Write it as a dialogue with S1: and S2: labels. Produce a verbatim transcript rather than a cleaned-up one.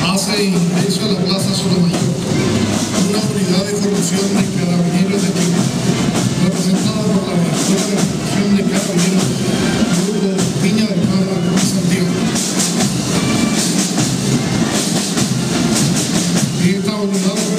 S1: hace ingreso a la Plaza Sotomayor una unidad de corrupción de Carabineros de Chile, representada por la directora de corrupción de Carabineros, Grupo Viña del Mar de Santiago. Y esta unidad